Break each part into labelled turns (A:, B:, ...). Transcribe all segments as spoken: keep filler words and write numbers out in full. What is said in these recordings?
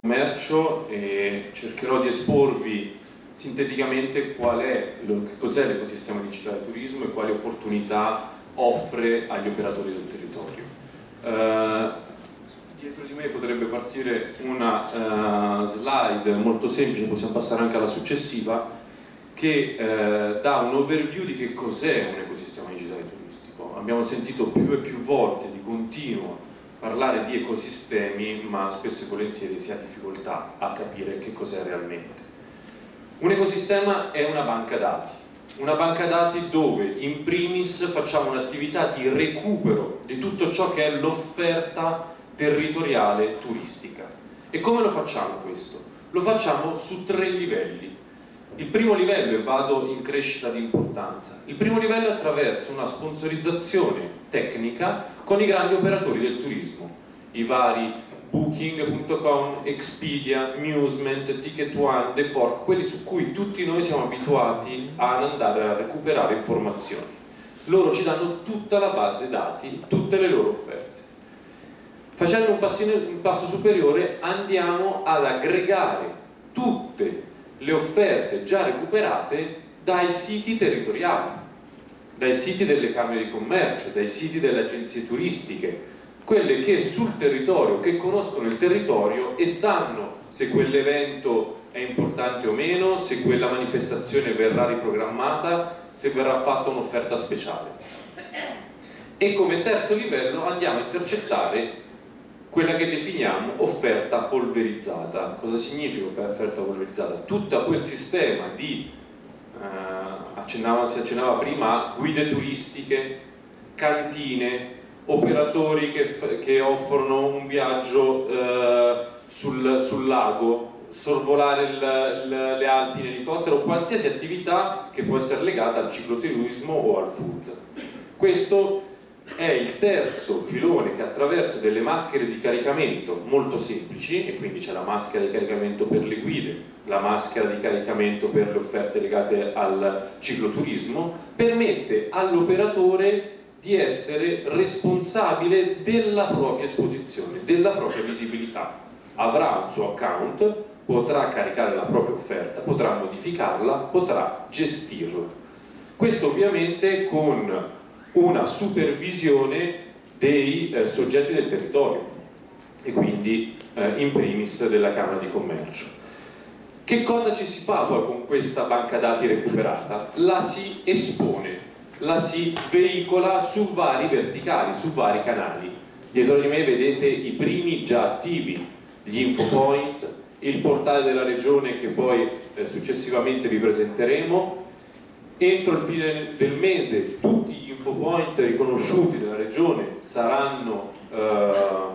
A: commercio e cercherò di esporvi sinteticamente qual è, lo, che cos'è l'ecosistema digitale del turismo e quali opportunità offre agli operatori del territorio. Uh, dietro di me potrebbe partire una uh, slide molto semplice, possiamo passare anche alla successiva, che uh, dà un overview di che cos'è un ecosistema digitale turistico. Abbiamo sentito più e più volte di continuo parlare di ecosistemi, ma spesso e volentieri si ha difficoltà a capire che cos'è realmente. Un ecosistema è una banca dati, una banca dati dove in primis facciamo un'attività di recupero di tutto ciò che è l'offerta territoriale turistica. E come lo facciamo questo? Lo facciamo su tre livelli. Il primo livello, e vado in crescita di importanza, il primo livello è attraverso una sponsorizzazione tecnica con i grandi operatori del turismo, i vari Booking punto com, Expedia, Musement, Ticket One, The Fork, quelli su cui tutti noi siamo abituati ad andare a recuperare informazioni. Loro ci danno tutta la base dati, tutte le loro offerte. Facendo un, passino, un passo superiore andiamo ad aggregare tutte le offerte già recuperate dai siti territoriali, dai siti delle camere di commercio, dai siti delle agenzie turistiche, quelle che sul territorio, che conoscono il territorio e sanno se quell'evento è importante o meno, se quella manifestazione verrà riprogrammata, se verrà fatta un'offerta speciale. E come terzo livello andiamo a intercettare quella che definiamo offerta polverizzata. Cosa significa offerta polverizzata? Tutto quel sistema di, eh, accennava, si accennava prima, a guide turistiche, cantine, operatori che, che offrono un viaggio eh, sul, sul lago, sorvolare il, il, le Alpi in elicottero, qualsiasi attività che può essere legata al cicloturismo o al food. Questo è il terzo filone che attraverso delle maschere di caricamento molto semplici, e quindi c'è la maschera di caricamento per le guide, la maschera di caricamento per le offerte legate al cicloturismo, permette all'operatore di essere responsabile della propria esposizione, della propria visibilità. Avrà un suo account, potrà caricare la propria offerta, potrà modificarla, potrà gestirla. Questo ovviamente con una supervisione dei eh, soggetti del territorio e quindi eh, in primis della Camera di Commercio. Che cosa ci si fa poi con questa banca dati recuperata? La si espone, la si veicola su vari verticali, su vari canali. Dietro di me vedete i primi già attivi, gli infopoint, il portale della regione che poi eh, successivamente vi presenteremo. Entro il fine del mese tutti gli infopoint riconosciuti dalla regione saranno eh,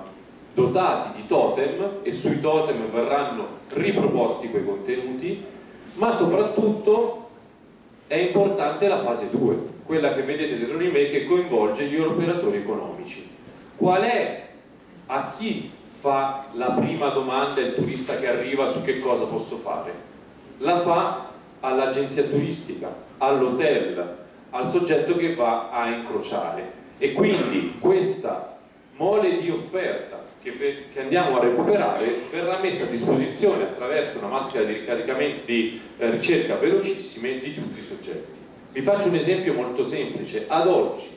A: dotati di totem e sui totem verranno riproposti quei contenuti, ma soprattutto è importante la fase due, quella che vedete dietro di me, che coinvolge gli operatori economici. Qual è, a chi fa la prima domanda il turista che arriva su che cosa posso fare? La fa all'agenzia turistica, all'hotel, al soggetto che va a incrociare, e quindi questa mole di offerta che, che andiamo a recuperare verrà messa a disposizione attraverso una maschera di ricaricamento di eh, ricerca velocissime di tutti i soggetti. Vi faccio un esempio molto semplice. Ad oggi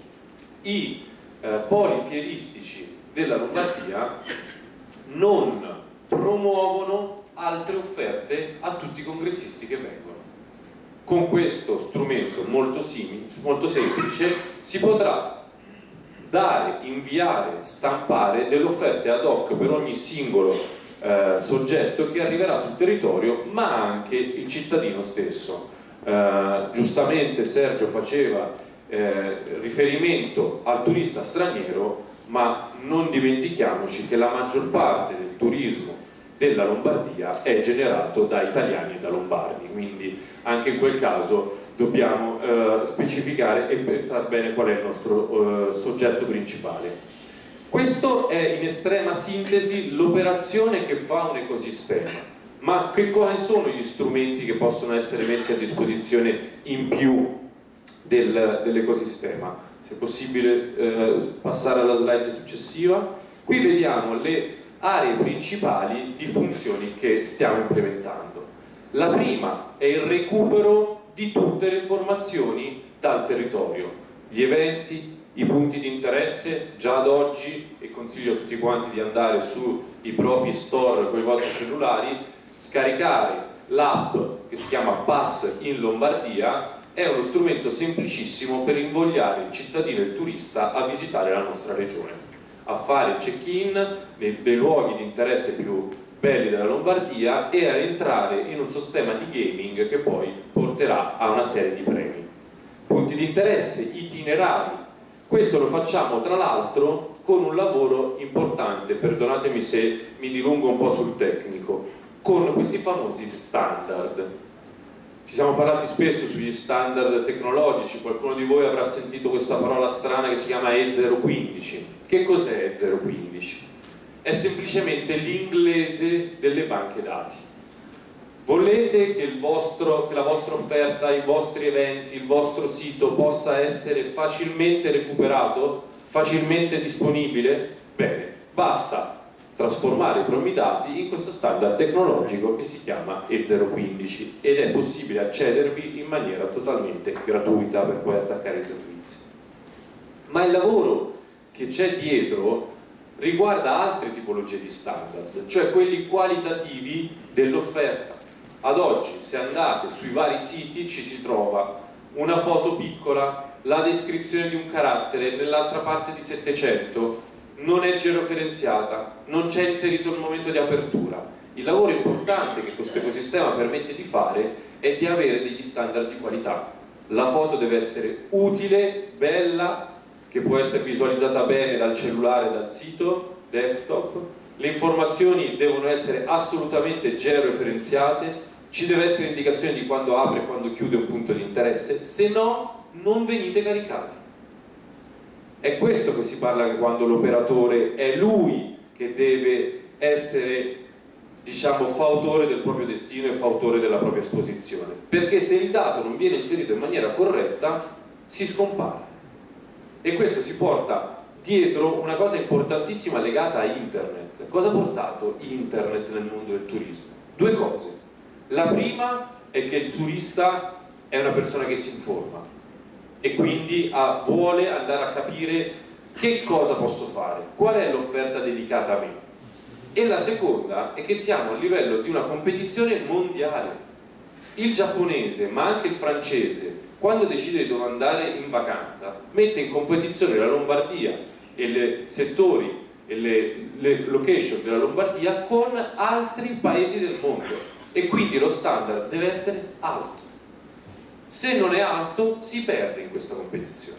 A: i eh, poli fieristici della Lombardia non promuovono altre offerte a tutti i congressisti che vengono. Con questo strumento molto, simile, molto semplice si potrà dare, inviare, stampare delle offerte ad hoc per ogni singolo eh, soggetto che arriverà sul territorio, ma anche il cittadino stesso. Eh, giustamente Sergio faceva eh, riferimento al turista straniero, ma non dimentichiamoci che la maggior parte del turismo della Lombardia è generato da italiani e da lombardi, quindi anche in quel caso dobbiamo eh, specificare e pensare bene qual è il nostro eh, soggetto principale. Questo è in estrema sintesi l'operazione che fa un ecosistema, ma che quali sono gli strumenti che possono essere messi a disposizione in più del, dell'ecosistema? Se è possibile eh, passare alla slide successiva. Qui vediamo le aree principali di funzioni che stiamo implementando. La prima è il recupero di tutte le informazioni dal territorio, gli eventi, i punti di interesse. Già ad oggi, e consiglio a tutti quanti di andare sui propri store con i vostri cellulari, scaricare l'app che si chiama Pass in Lombardia è uno strumento semplicissimo per invogliare il cittadino e il turista a visitare la nostra regione, a fare il check-in nei, nei luoghi di interesse più belli della Lombardia e a entrare in un sistema di gaming che poi porterà a una serie di premi. Punti di interesse, itinerari. Questo lo facciamo tra l'altro con un lavoro importante, perdonatemi se mi dilungo un po' sul tecnico, con questi famosi standard. Ci siamo parlati spesso sugli standard tecnologici, qualcuno di voi avrà sentito questa parola strana che si chiama E zero quindici. Che cos'è E zero quindici? È semplicemente l'inglese delle banche dati. Volete che, il vostro, che la vostra offerta, i vostri eventi, il vostro sito possa essere facilmente recuperato, facilmente disponibile? Bene, basta trasformare i propri dati in questo standard tecnologico che si chiama E zero quindici ed è possibile accedervi in maniera totalmente gratuita per poi attaccare i servizi. Ma il lavoro che c'è dietro riguarda altre tipologie di standard, cioè quelli qualitativi dell'offerta. Ad oggi, se andate sui vari siti, ci si trova una foto piccola, la descrizione di un carattere nell'altra parte di settecento, non è georeferenziata, non c'è inserito il momento di apertura. Il lavoro importante che questo ecosistema permette di fare è di avere degli standard di qualità. La foto deve essere utile, bella, che può essere visualizzata bene dal cellulare, dal sito, desktop. Le informazioni devono essere assolutamente georeferenziate, ci deve essere indicazione di quando apre e quando chiude un punto di interesse, se no non venite caricati. È questo che si parla che quando l'operatore è lui che deve essere, diciamo, fautore del proprio destino e fautore della propria esposizione, perché se il dato non viene inserito in maniera corretta si scompare. E questo si porta dietro una cosa importantissima legata a internet. Cosa ha portato internet nel mondo del turismo? Due cose. La prima è che il turista è una persona che si informa e quindi ha, vuole andare a capire che cosa posso fare, qual è l'offerta dedicata a me. E la seconda è che siamo a livello di una competizione mondiale. Il giapponese, ma anche il francese, quando decide dove andare in vacanza, mette in competizione la Lombardia e i settori e le, le location della Lombardia con altri paesi del mondo, e quindi lo standard deve essere alto. Se non è alto si perde in questa competizione.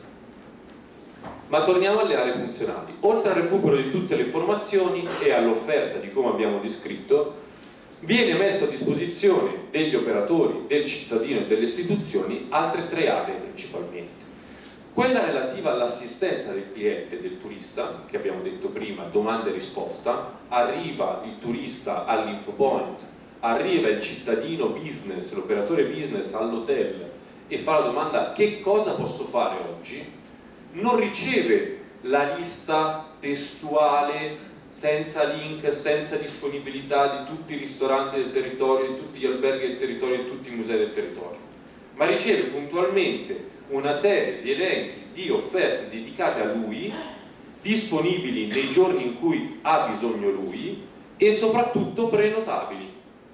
A: Ma torniamo alle aree funzionali. Oltre al recupero di tutte le informazioni e all'offerta di come abbiamo descritto, viene messo a disposizione degli operatori, del cittadino e delle istituzioni altre tre aree principalmente. Quella relativa all'assistenza del cliente, del turista, che abbiamo detto prima, domanda e risposta. Arriva il turista all'infopoint, arriva il cittadino business, l'operatore business all'hotel e fa la domanda: che cosa posso fare oggi? Non riceve la lista testuale senza link, senza disponibilità di tutti i ristoranti del territorio, di tutti gli alberghi del territorio, di tutti i musei del territorio, ma riceve puntualmente una serie di elenchi di offerte dedicate a lui, disponibili nei giorni in cui ha bisogno lui e soprattutto prenotabili.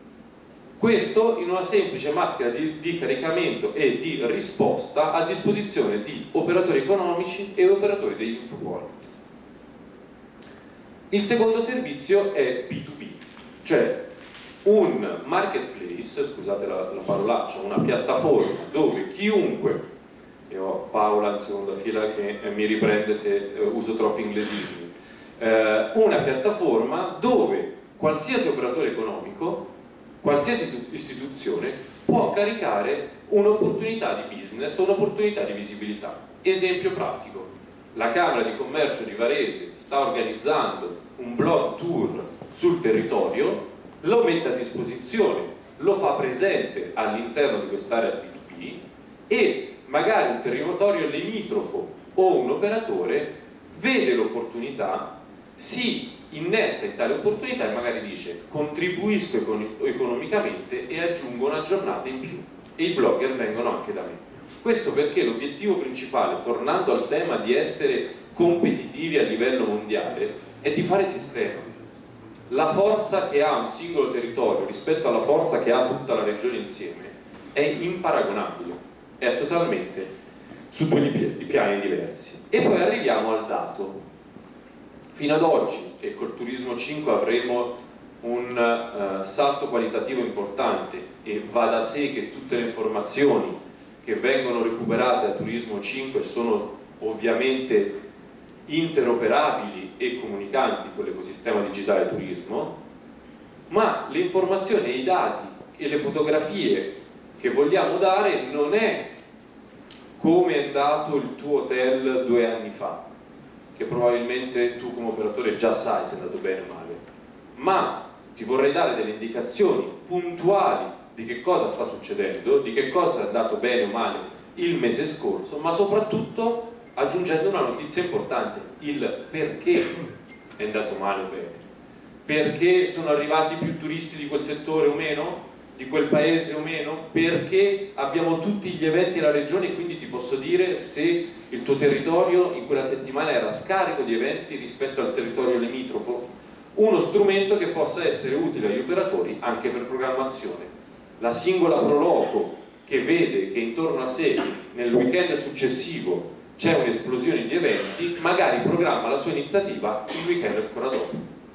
A: Questo in una semplice maschera di, di caricamento e di risposta a disposizione di operatori economici e operatori degli infopoint. Il secondo servizio è B due B, cioè un marketplace, scusate la, la parolaccia, una piattaforma dove chiunque, e ho Paola in seconda fila che mi riprende se eh, uso troppi inglesismi, eh, una piattaforma dove qualsiasi operatore economico, qualsiasi istituzione può caricare un'opportunità di business o un'opportunità di visibilità. Esempio pratico: la Camera di Commercio di Varese sta organizzando un blog tour sul territorio, lo mette a disposizione, lo fa presente all'interno di quest'area B due B e magari un territorio limitrofo o un operatore vede l'opportunità, si innesta in tale opportunità e magari dice contribuisco econ- economicamente e aggiungo una giornata in più e i blogger vengono anche da me. Questo perché l'obiettivo principale, tornando al tema di essere competitivi a livello mondiale, è di fare sistema. La forza che ha un singolo territorio rispetto alla forza che ha tutta la regione insieme è imparagonabile, è totalmente su due piani diversi. E poi arriviamo al dato. Fino ad oggi, e col Turismo cinque avremo un uh, salto qualitativo importante, e va da sé che tutte le informazioni che vengono recuperate da Turismo cinque sono ovviamente interoperabili e comunicanti con l'ecosistema digitale turismo, ma le informazioni, i dati e le fotografie che vogliamo dare non è come è andato il tuo hotel due anni fa, che probabilmente tu come operatore già sai se è andato bene o male, ma ti vorrei dare delle indicazioni puntuali di che cosa sta succedendo, di che cosa è andato bene o male il mese scorso, ma soprattutto aggiungendo una notizia importante, il perché è andato male o bene, perché sono arrivati più turisti di quel settore o meno, di quel paese o meno, perché abbiamo tutti gli eventi alla regione, quindi ti posso dire se il tuo territorio in quella settimana era scarico di eventi rispetto al territorio limitrofo, uno strumento che possa essere utile agli operatori anche per programmazione. La singola proloco che vede che intorno a sé nel weekend successivo c'è un'esplosione di eventi, magari programma la sua iniziativa il weekend ancora dopo.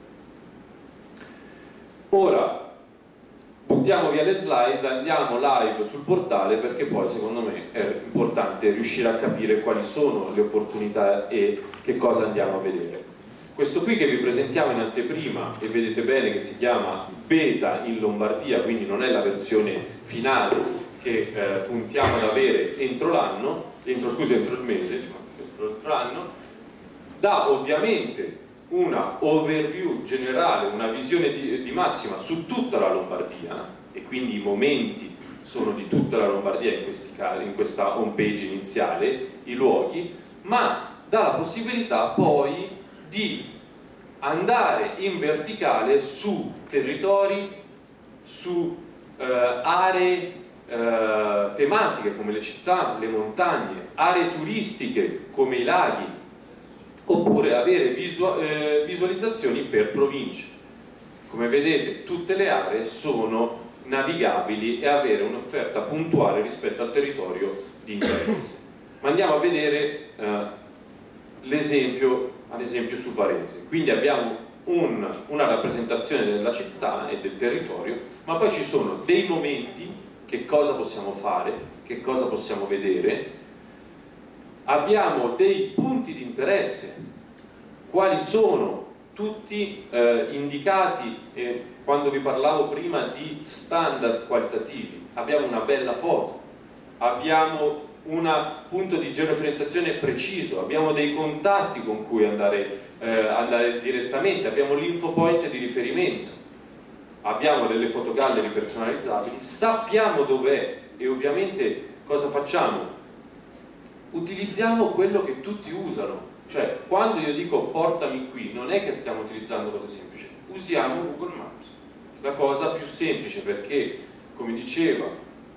A: Ora buttiamo via le slide, andiamo live sul portale, perché poi secondo me è importante riuscire a capire quali sono le opportunità e che cosa andiamo a vedere. Questo qui che vi presentiamo in anteprima, e vedete bene che si chiama Beta in Lombardia, quindi non è la versione finale che eh, puntiamo ad avere entro l'anno, entro, scusi, entro il mese, entro l'anno, dà ovviamente una overview generale, una visione di, di massima su tutta la Lombardia, e quindi i momenti sono di tutta la Lombardia in, questi casi, in questa home page iniziale, i luoghi, ma dà la possibilità poi di andare in verticale su territori, su eh, aree eh, tematiche come le città, le montagne, aree turistiche come i laghi, oppure avere visual, eh, visualizzazioni per province. Come vedete tutte le aree sono navigabili e avere un'offerta puntuale rispetto al territorio di interesse. Ma andiamo a vedere eh, l'esempio, ad esempio su Varese. Quindi abbiamo un, una rappresentazione della città e del territorio, ma poi ci sono dei momenti, che cosa possiamo fare, che cosa possiamo vedere. Abbiamo dei punti di interesse, quali sono tutti eh, indicati eh, quando vi parlavo prima di standard qualitativi. Abbiamo una bella foto, abbiamo un punto di georeferenziazione preciso, abbiamo dei contatti con cui andare, eh, andare direttamente, abbiamo l'info point di riferimento, abbiamo delle fotogallery personalizzabili, sappiamo dov'è e ovviamente cosa facciamo? Utilizziamo quello che tutti usano. Cioè, quando io dico portami qui, non è che stiamo utilizzando cose semplici, usiamo Google Maps, la cosa più semplice, perché, come diceva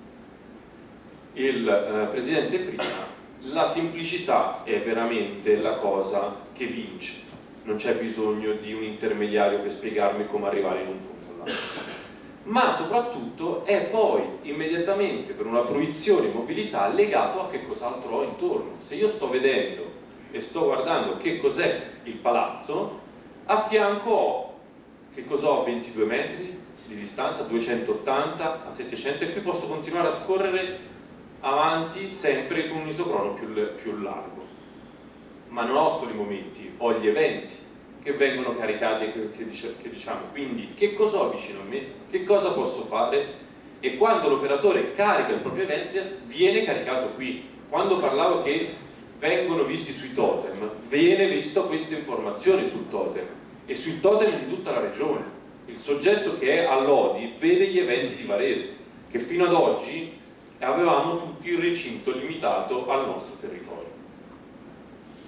A: il eh, Presidente prima, la semplicità è veramente la cosa che vince, non c'è bisogno di un intermediario per spiegarmi come arrivare in un punto all'altro. Ma soprattutto è poi immediatamente, per una fruizione e mobilità, legato a che cos'altro ho intorno. Se io sto vedendo e sto guardando che cos'è il palazzo, a fianco ho, che cosa ho, ventidue metri di distanza, duecentottanta a settecento, e qui posso continuare a scorrere avanti sempre con un isocrono più, più largo. Ma non ho solo i momenti, ho gli eventi che vengono caricati e che, che, che diciamo, quindi che cosa ho vicino a me, che cosa posso fare, e quando l'operatore carica il proprio evento viene caricato qui. Quando parlavo che vengono visti sui totem, viene visto questa informazione sul totem e sul totem di tutta la regione. Il soggetto che è all'Odi vede gli eventi di Varese, che fino ad oggi avevamo tutti il recinto limitato al nostro territorio.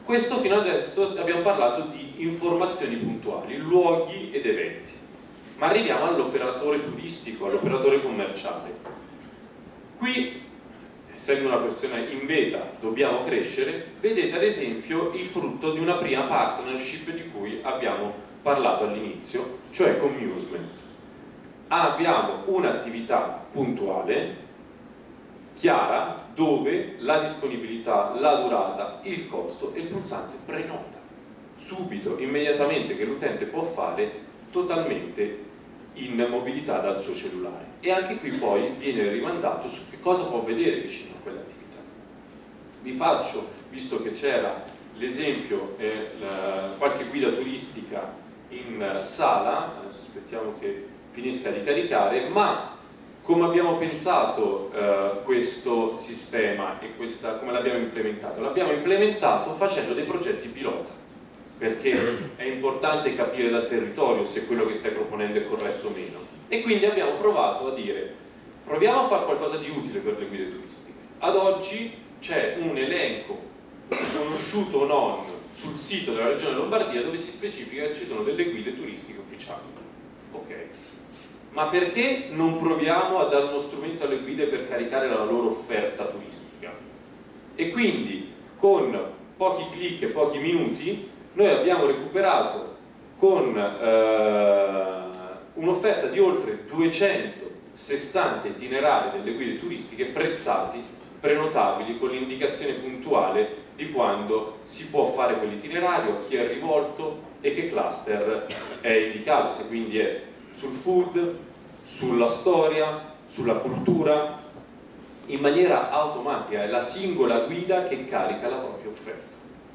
A: Questo fino adesso abbiamo parlato di informazioni puntuali, luoghi ed eventi, ma arriviamo all'operatore turistico, all'operatore commerciale. Qui, essendo una persona in beta, dobbiamo crescere. Vedete ad esempio il frutto di una prima partnership di cui abbiamo parlato all'inizio, cioè con Musement. Abbiamo un'attività puntuale, chiara, dove la disponibilità, la durata, il costo e il pulsante prenota subito, immediatamente, che l'utente può fare totalmente in mobilità dal suo cellulare. E anche qui poi viene rimandato su che cosa può vedere vicino a quell'attività. Vi faccio, visto che c'era l'esempio, eh, qualche guida turistica in sala, adesso aspettiamo che finisca di caricare, ma come abbiamo pensato eh, questo sistema e questa, come l'abbiamo implementato? L'abbiamo implementato facendo dei progetti pilota, perché è importante capire dal territorio se quello che stai proponendo è corretto o meno. E quindi abbiamo provato a dire, proviamo a fare qualcosa di utile per le guide turistiche. Ad oggi c'è un elenco, conosciuto o non, sul sito della Regione Lombardia dove si specifica che ci sono delle guide turistiche ufficiali. Ok. Ma perché non proviamo a dare uno strumento alle guide per caricare la loro offerta turistica? E quindi con pochi clic e pochi minuti noi abbiamo recuperato con eh, un'offerta di oltre duecentosessanta itinerari delle guide turistiche prezzati, prenotabili, con l'indicazione puntuale di quando si può fare quell'itinerario, a chi è rivolto e che cluster è indicato, se quindi è sul food, sulla storia, sulla cultura, in maniera automatica. È la singola guida che carica la propria offerta.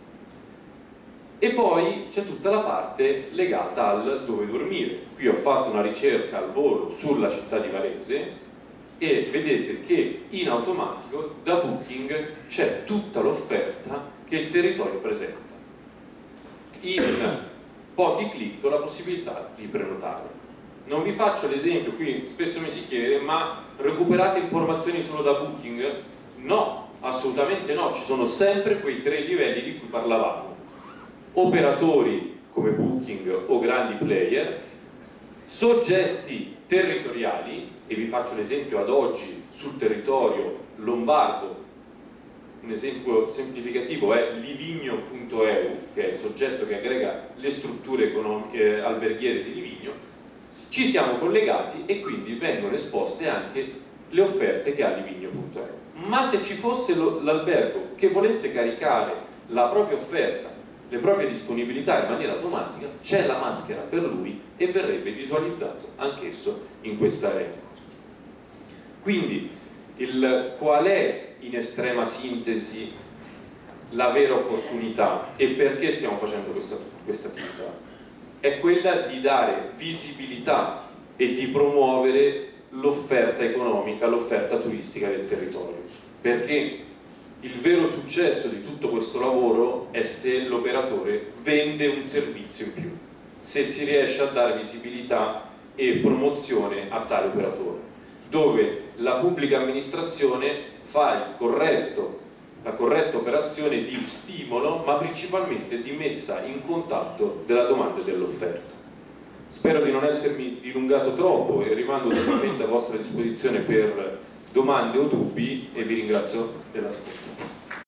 A: E poi c'è tutta la parte legata al dove dormire. Qui ho fatto una ricerca al volo sulla città di Varese e vedete che in automatico da Booking c'è tutta l'offerta che il territorio presenta. In pochi clic ho la possibilità di prenotare. Non vi faccio l'esempio, qui spesso mi si chiede, ma recuperate informazioni solo da Booking? No, assolutamente no, ci sono sempre quei tre livelli di cui parlavamo. Operatori come Booking o grandi player, soggetti territoriali, e vi faccio l'esempio ad oggi sul territorio lombardo. Un esempio semplificativo è livigno punto e u, che è il soggetto che aggrega le strutture eh, alberghiere di Livigno. Ci siamo collegati e quindi vengono esposte anche le offerte che ha livigno punto e u. Ma se ci fosse l'albergo che volesse caricare la propria offerta, le proprie disponibilità in maniera automatica, c'è la maschera per lui e verrebbe visualizzato anch'esso in questa elenco. Quindi il, qual è in estrema sintesi la vera opportunità e perché stiamo facendo questa, questa attività? È quella di dare visibilità e di promuovere l'offerta economica, l'offerta turistica del territorio, perché il vero successo di tutto questo lavoro è se l'operatore vende un servizio in più, se si riesce a dare visibilità e promozione a tale operatore, dove la pubblica amministrazione fa il corretto, la corretta operazione di stimolo, ma principalmente di messa in contatto della domanda e dell'offerta. Spero di non essermi dilungato troppo e rimando totalmente a vostra disposizione per domande o dubbi e vi ringrazio dell'ascolto.